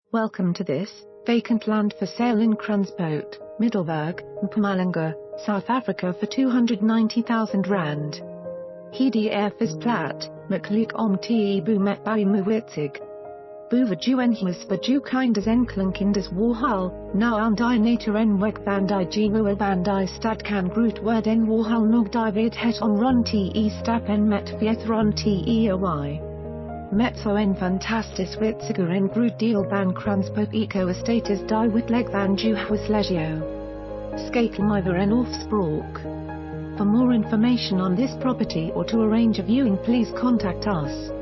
Welcome to this vacant land for sale in Kranspoort, Middelburg, Mpumalanga, South Africa for R290,000. Hierdie is plat, maklik om te boe met baie mooi uitsig. Boeverju en huis verju kleinkinders en kleinkinders waar, hulle, nou aan die natuur en weg van die gewoel van die stad kan groot word en waar hulle nog die weet het om rond te stap en met fietse rond te ooi. Met zo en fantastisch uitziger en groot deel van Kransp eco-estate is die witleg van ju huis legio. Skakel myver en offspraak. For more information on this property or to arrange a viewing, please contact us.